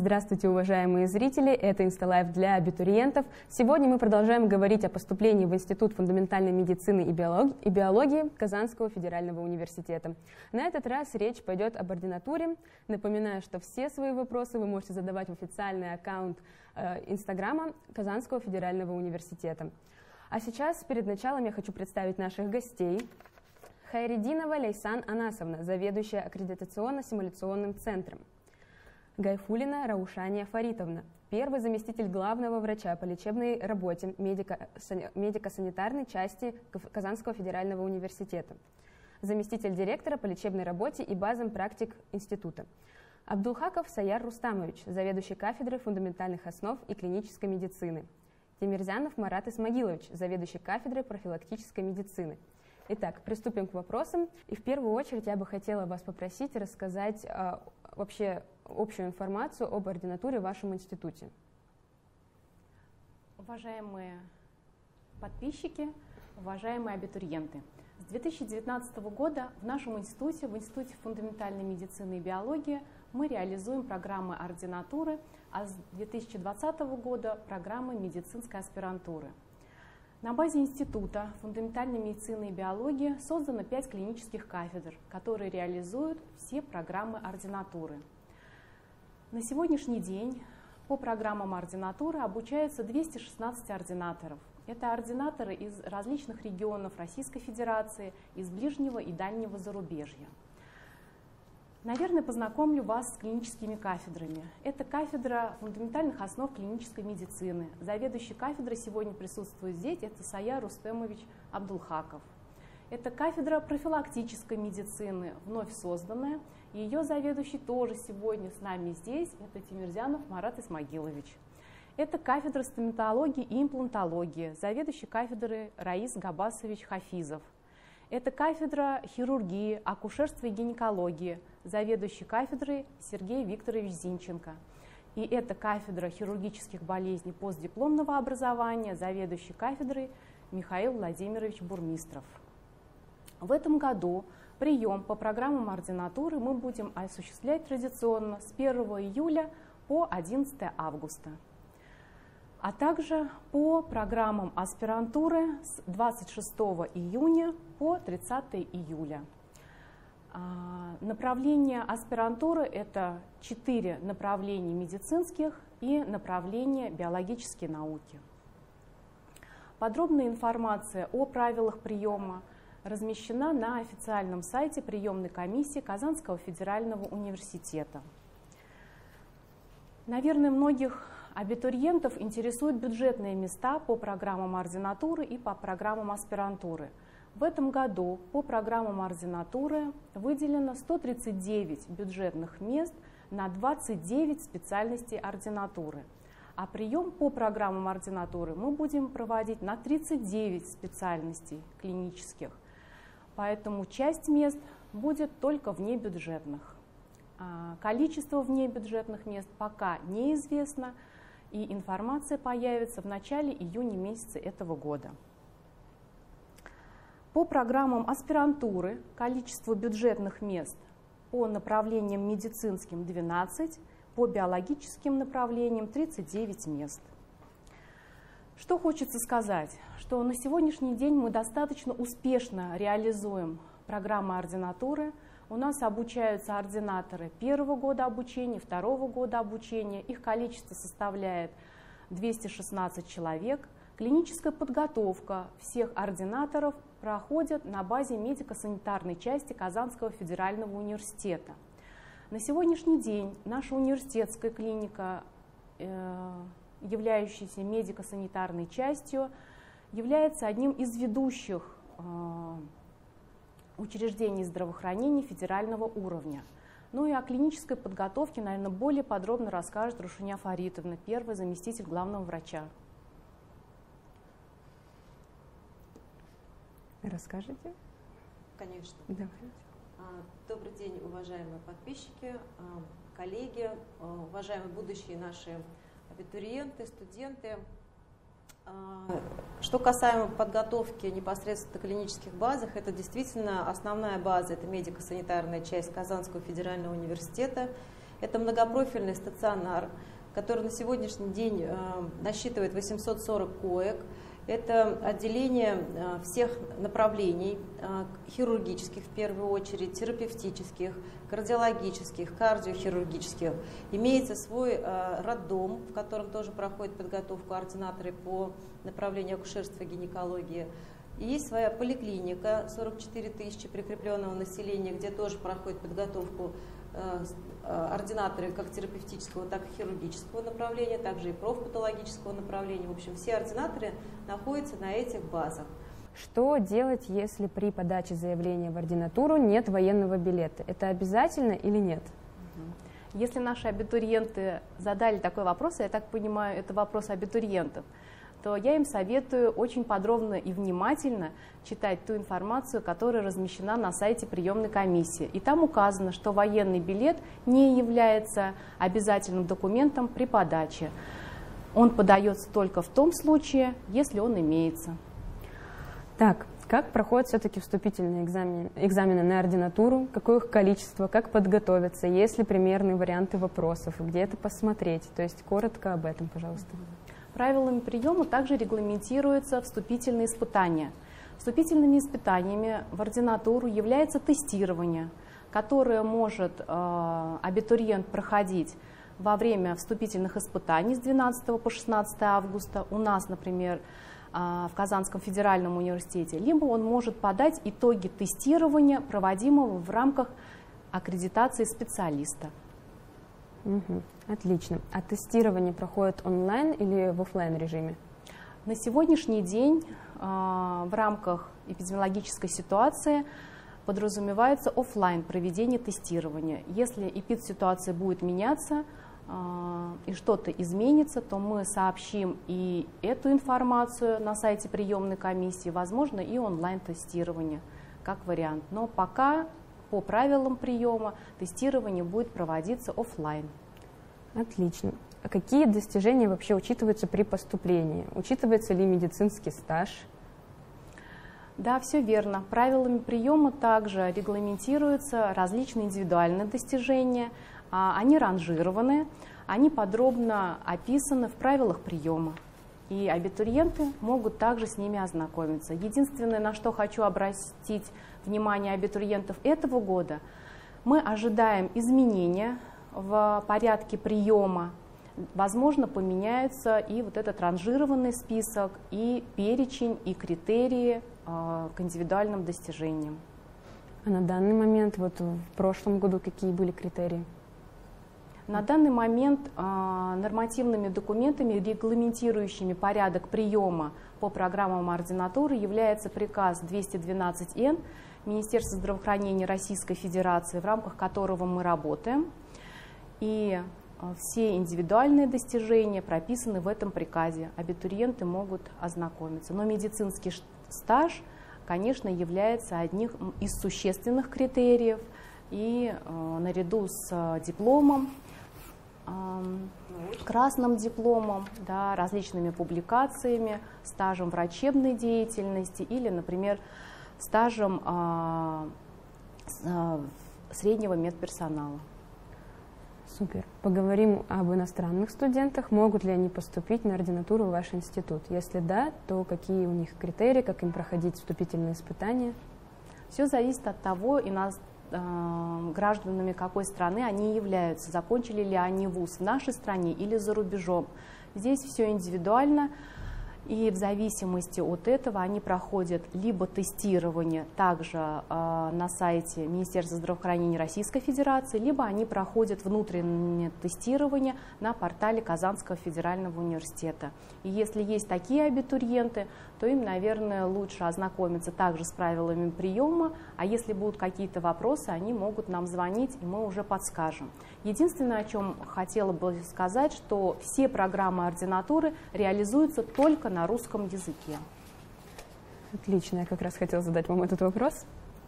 Здравствуйте, уважаемые зрители! Это Инсталайф для абитуриентов. Сегодня мы продолжаем говорить о поступлении в Институт фундаментальной медицины и биологии Казанского федерального университета. На этот раз речь пойдет об ординатуре. Напоминаю, что все свои вопросы вы можете задавать в официальный аккаунт Инстаграма Казанского федерального университета. А сейчас, перед началом, я хочу представить наших гостей. Хайрединова Лейсан Анасовна, заведующая аккредитационно-симуляционным центром. Гайфуллина Раушания Фаритовна, первый заместитель главного врача по лечебной работе медико-санитарной части Казанского федерального университета, заместитель директора по лечебной работе и базам практик института. Абдулхаков Саяр Рустамович, заведующий кафедрой фундаментальных основ и клинической медицины. Тимирзянов Марат Исмагилович, заведующий кафедрой профилактической медицины. Итак, приступим к вопросам. И в первую очередь я бы хотела вас попросить рассказать вообще общую информацию об ординатуре в вашем институте. Уважаемые подписчики, уважаемые абитуриенты, с 2019 года в нашем институте, в Институте фундаментальной медицины и биологии, мы реализуем программы ординатуры, а с 2020 года программы медицинской аспирантуры. На базе Института фундаментальной медицины и биологии создано 5 клинических кафедр, которые реализуют все программы ординатуры. На сегодняшний день по программам ординатуры обучаются 216 ординаторов. Это ординаторы из различных регионов Российской Федерации, из ближнего и дальнего зарубежья. Наверное, познакомлю вас с клиническими кафедрами. Это кафедра фундаментальных основ клинической медицины. Заведующий кафедрой сегодня присутствует здесь, это Саяр Рустамович Абдулхаков. Это кафедра профилактической медицины, вновь созданная. Ее заведующий тоже сегодня с нами здесь, это Тимирзянов Марат Исмагилович. Это кафедра стоматологии и имплантологии, заведующий кафедрой Раис Габасович Хафизов. Это кафедра хирургии, акушерства и гинекологии, заведующий кафедрой Сергей Викторович Зинченко. И это кафедра хирургических болезней постдипломного образования, заведующий кафедрой Михаил Владимирович Бурмистров. В этом году прием по программам ординатуры мы будем осуществлять традиционно с 1 июля по 11 августа. А также по программам аспирантуры с 26 июня по 30 июля. Направления аспирантуры – это 4 направления медицинских и направления биологические науки. Подробная информация о правилах приема размещена на официальном сайте приемной комиссии Казанского федерального университета. Наверное, многих абитуриентов интересуют бюджетные места по программам ординатуры и по программам аспирантуры. В этом году по программам ординатуры выделено 139 бюджетных мест на 29 специальностей ординатуры. А прием по программам ординатуры мы будем проводить на 39 специальностей клинических. Поэтому часть мест будет только внебюджетных. Количество внебюджетных мест пока неизвестно, и информация появится в начале июня месяца этого года. По программам аспирантуры количество бюджетных мест по направлениям медицинским 12, по биологическим направлениям 39 мест. Что хочется сказать, что на сегодняшний день мы достаточно успешно реализуем программы ординатуры. У нас обучаются ординаторы первого года обучения, второго года обучения. Их количество составляет 216 человек. Клиническая подготовка всех ординаторов проходит на базе медико-санитарной части Казанского федерального университета. На сегодняшний день наша университетская клиника, являющаяся медико-санитарной частью, является одним из ведущих учреждений здравоохранения федерального уровня. Ну и о клинической подготовке, наверное, более подробно расскажет Рушания Фаритовна, первый заместитель главного врача. Расскажите? Конечно. Давайте. Добрый день, уважаемые подписчики, коллеги, уважаемые будущие наши абитуриенты, студенты. Что касаемо подготовки непосредственно клинических базах, это действительно основная база, это медико-санитарная часть Казанского федерального университета. Это многопрофильный стационар, который на сегодняшний день насчитывает 840 коек. Это отделение всех направлений, хирургических в первую очередь, терапевтических, кардиологических, кардиохирургических. Имеется свой роддом, в котором тоже проходит подготовку ординаторы по направлению акушерства и гинекологии. И есть своя поликлиника, 44 тысячи прикрепленного населения, где тоже проходит подготовку ординаторы как терапевтического, так и хирургического направления, также и профпатологического направления. В общем, все ординаторы находятся на этих базах. Что делать, если при подаче заявления в ординатуру нет военного билета? Это обязательно или нет? Если наши абитуриенты задали такой вопрос, я так понимаю, это вопрос абитуриентов, то я им советую очень подробно и внимательно читать ту информацию, которая размещена на сайте приемной комиссии. И там указано, что военный билет не является обязательным документом при подаче. Он подается только в том случае, если он имеется. Так, как проходят все-таки вступительные экзамены на ординатуру? Какое их количество? Как подготовиться? Есть ли примерные варианты вопросов? Где это посмотреть? То есть коротко об этом, пожалуйста. Правилами приема также регламентируются вступительные испытания. Вступительными испытаниями в ординатуру является тестирование, которое может абитуриент проходить во время вступительных испытаний с 12 по 16 августа у нас, например, в Казанском федеральном университете, либо он может подать итоги тестирования, проводимого в рамках аккредитации специалиста. Угу. Отлично. А тестирование проходит онлайн или в офлайн режиме? На сегодняшний день в рамках эпидемиологической ситуации подразумевается офлайн проведение тестирования. Если эпидситуация будет меняться и что-то изменится, то мы сообщим и эту информацию на сайте приемной комиссии, возможно, и онлайн-тестирование как вариант. Но пока по правилам приема тестирование будет проводиться офлайн. Отлично. А какие достижения вообще учитываются при поступлении? Учитывается ли медицинский стаж? Да, все верно. Правилами приема также регламентируются различные индивидуальные достижения. Они ранжированы, они подробно описаны в правилах приема. И абитуриенты могут также с ними ознакомиться. Единственное, на что хочу обратить внимание абитуриентов этого года, мы ожидаем изменения в порядке приема. Возможно, поменяются и вот этот ранжированный список, и перечень, и критерии к индивидуальным достижениям. А на данный момент, вот в прошлом году, какие были критерии? На данный момент нормативными документами, регламентирующими порядок приема по программам ординатуры, является приказ 212-Н Министерства здравоохранения Российской Федерации, в рамках которого мы работаем. И все индивидуальные достижения прописаны в этом приказе. Абитуриенты могут ознакомиться. Но медицинский стаж, конечно, является одним из существенных критериев. И наряду с дипломом, красным дипломом, да, различными публикациями, стажем врачебной деятельности или, например, стажем среднего медперсонала. Супер. Поговорим об иностранных студентах. Могут ли они поступить на ординатуру в ваш институт? Если да, то какие у них критерии, как им проходить вступительные испытания? Все зависит от того, гражданами какой страны они являются, закончили ли они вуз в нашей стране или за рубежом. Здесь все индивидуально, и в зависимости от этого они проходят либо тестирование также на сайте Министерства здравоохранения Российской Федерации, либо они проходят внутреннее тестирование на портале Казанского федерального университета. И если есть такие абитуриенты, то им, наверное, лучше ознакомиться также с правилами приема, а если будут какие-то вопросы, они могут нам звонить, и мы уже подскажем. Единственное, о чем хотела бы сказать, что все программы ординатуры реализуются только на русском языке. Отлично, я как раз хотела задать вам этот вопрос.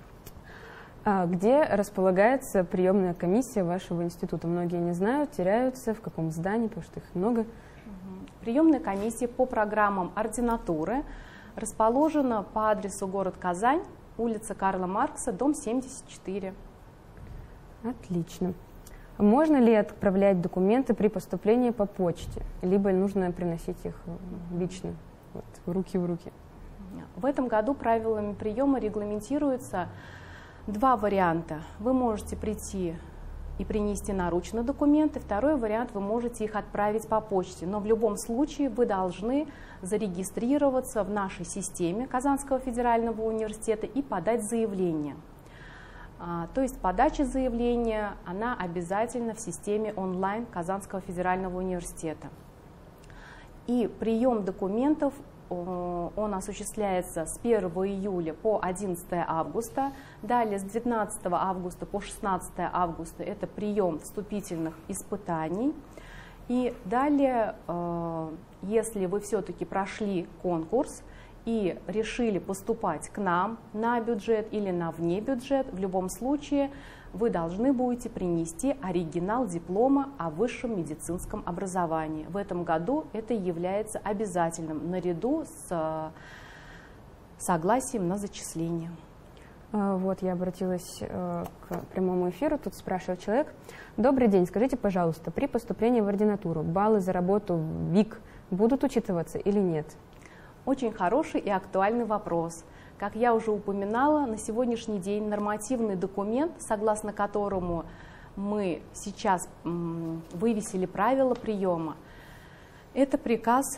Где располагается приемная комиссия вашего института? Многие не знают, теряются, в каком здании, потому что их много. Приемная комиссия по программам ординатуры расположена по адресу город Казань, улица Карла Маркса, дом 74. Отлично. Можно ли отправлять документы при поступлении по почте, либо нужно приносить их лично, вот, руки в руки? В этом году правилами приема регламентируется два варианта. Вы можете прийти и принести наручно документы. Второй вариант, вы можете их отправить по почте. Но в любом случае вы должны зарегистрироваться в нашей системе Казанского федерального университета и подать заявление. То есть подача заявления, она обязательно в системе онлайн Казанского федерального университета. И прием документов, он осуществляется с 1 июля по 11 августа. Далее с 19 августа по 16 августа это прием вступительных испытаний. И далее, если вы все-таки прошли конкурс и решили поступать к нам на бюджет или на внебюджет, в любом случае вы должны будете принести оригинал диплома о высшем медицинском образовании. В этом году это является обязательным наряду с согласием на зачисление. Вот я обратилась к прямому эфиру, тут спрашивает человек. Добрый день, скажите, пожалуйста, при поступлении в ординатуру баллы за работу в ВИК будут учитываться или нет? Очень хороший и актуальный вопрос. Как я уже упоминала, на сегодняшний день нормативный документ, согласно которому мы сейчас вывесили правила приема, это приказ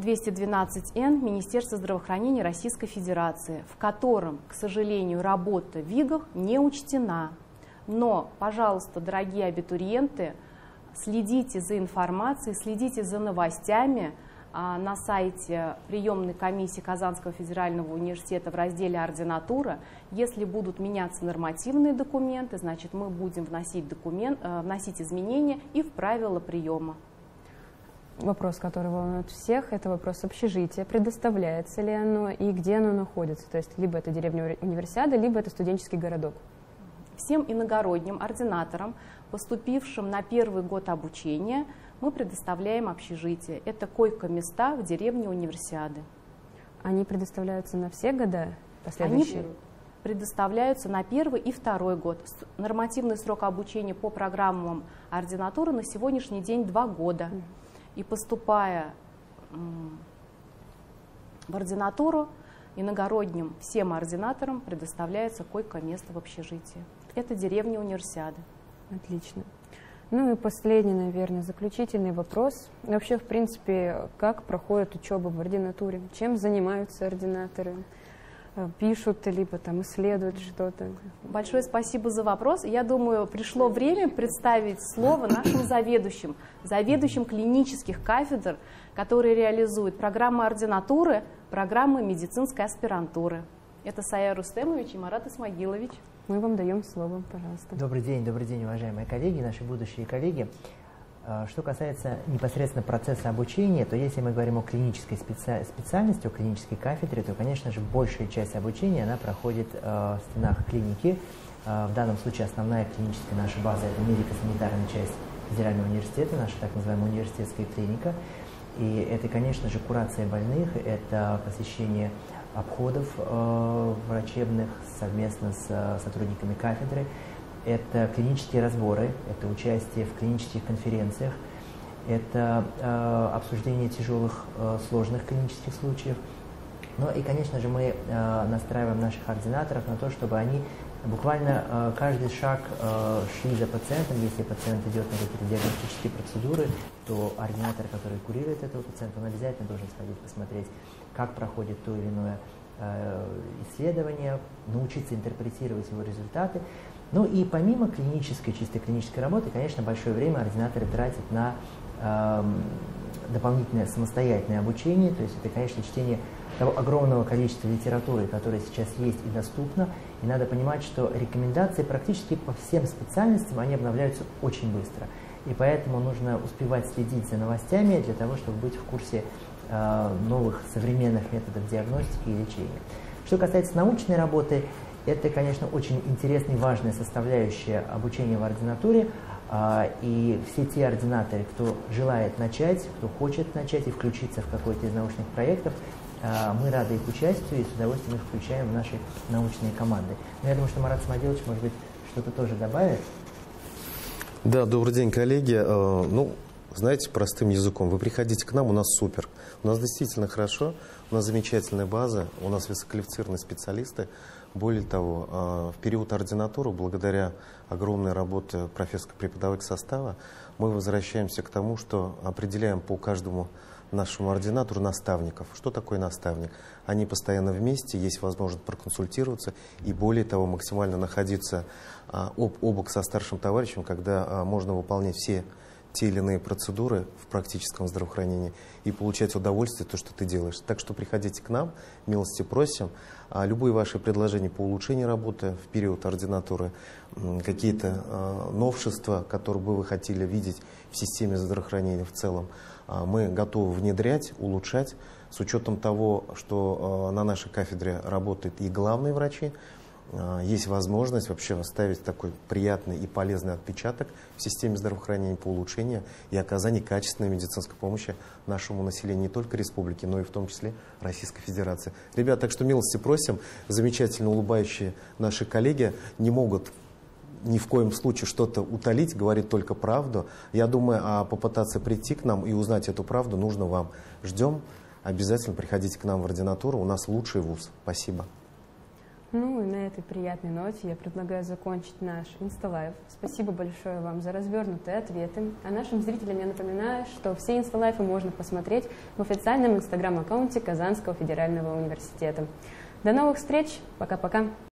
212-Н Министерства здравоохранения Российской Федерации, в котором, к сожалению, работа в ВИГах не учтена. Но, пожалуйста, дорогие абитуриенты, следите за информацией, следите за новостями на сайте приемной комиссии Казанского федерального университета в разделе «Ординатура». Если будут меняться нормативные документы, значит, мы будем вносить изменения и в правила приема. Вопрос, который волнует всех, это вопрос общежития. Предоставляется ли оно и где оно находится? То есть либо это деревня Универсиада, либо это студенческий городок. Всем иногородним ординаторам, поступившим на первый год обучения, мы предоставляем общежитие. Это койко-места в деревне Универсиады. Они предоставляются на все года последующие? Они предоставляются на первый и второй год. Нормативный срок обучения по программам ординатуры на сегодняшний день 2 года. И поступая в ординатуру, иногородним всем ординаторам предоставляется койко-место в общежитии. Это деревня Универсиады. Отлично. Ну и последний, наверное, заключительный вопрос. Вообще, в принципе, как проходит учеба в ординатуре? Чем занимаются ординаторы? Пишут, либо там исследуют что-то? Большое спасибо за вопрос. Я думаю, пришло время представить слово нашим заведующим клинических кафедр, которые реализуют программы ординатуры, программы медицинской аспирантуры. Это Сая Рустемович и Марат Исмагилович. Мы вам даем слово, пожалуйста. Добрый день, уважаемые коллеги, наши будущие коллеги. Что касается непосредственно процесса обучения, то если мы говорим о клинической специальности, о клинической кафедре, то, конечно же, большая часть обучения она проходит в стенах клиники. В данном случае основная клиническая наша база – это медико-санитарная часть Федерального университета, наша так называемая университетская клиника. И это, конечно же, курация больных, это посещение обходов врачебных совместно с сотрудниками кафедры. Это клинические разборы, это участие в клинических конференциях, это обсуждение тяжелых, сложных клинических случаев. Ну и, конечно же, мы настраиваем наших ординаторов на то, чтобы они буквально каждый шаг шли за пациентом. Если пациент идет на какие-то диагностические процедуры, то ординатор, который курирует этого пациента, он обязательно должен сходить посмотреть, как проходит то или иное исследование, научиться интерпретировать его результаты. Ну и помимо чисто клинической работы, конечно, большое время ординаторы тратят на дополнительное самостоятельное обучение, то есть это, конечно, чтение того огромного количества литературы, которая сейчас есть и доступна, и надо понимать, что рекомендации практически по всем специальностям, они обновляются очень быстро, и поэтому нужно успевать следить за новостями для того, чтобы быть в курсе новых современных методов диагностики и лечения. Что касается научной работы, это, конечно, очень интересная и важная составляющая обучения в ординатуре, и все те ординаторы, кто желает начать, кто хочет начать и включиться в какой-то из научных проектов, мы рады их участию и с удовольствием их включаем в наши научные команды. Но я думаю, что Марат Исмагилович, может быть, что-то тоже добавит. Да, добрый день, коллеги. Ну, знаете, простым языком, вы приходите к нам, у нас супер. У нас действительно хорошо, у нас замечательная база, у нас высококвалифицированные специалисты. Более того, в период ординатуры, благодаря огромной работе профессорско-преподавательского состава, мы возвращаемся к тому, что определяем по каждому нашему ординатору наставников. Что такое наставник? Они постоянно вместе, есть возможность проконсультироваться и, более того, максимально находиться об бок со старшим товарищем, когда можно выполнять все те или иные процедуры в практическом здравоохранении и получать удовольствие то, что ты делаешь. Так что приходите к нам, милости просим. Любые ваши предложения по улучшению работы в период ординатуры, какие-то новшества, которые бы вы хотели видеть в системе здравоохранения в целом, мы готовы внедрять, улучшать, с учетом того, что на нашей кафедре работают и главные врачи. Есть возможность вообще оставить такой приятный и полезный отпечаток в системе здравоохранения по улучшению и оказанию качественной медицинской помощи нашему населению не только республики, но и в том числе Российской Федерации. Ребят, так что милости просим, замечательно улыбающие наши коллеги не могут ни в коем случае что-то утолить, говорит только правду. Я думаю, попытаться прийти к нам и узнать эту правду нужно вам. Ждем, обязательно приходите к нам в ординатуру, у нас лучший вуз. Спасибо. Ну и на этой приятной ноте я предлагаю закончить наш инсталайв. Спасибо большое вам за развернутые ответы. А нашим зрителям я напоминаю, что все инсталайвы можно посмотреть в официальном инстаграм-аккаунте Казанского федерального университета. До новых встреч. Пока-пока.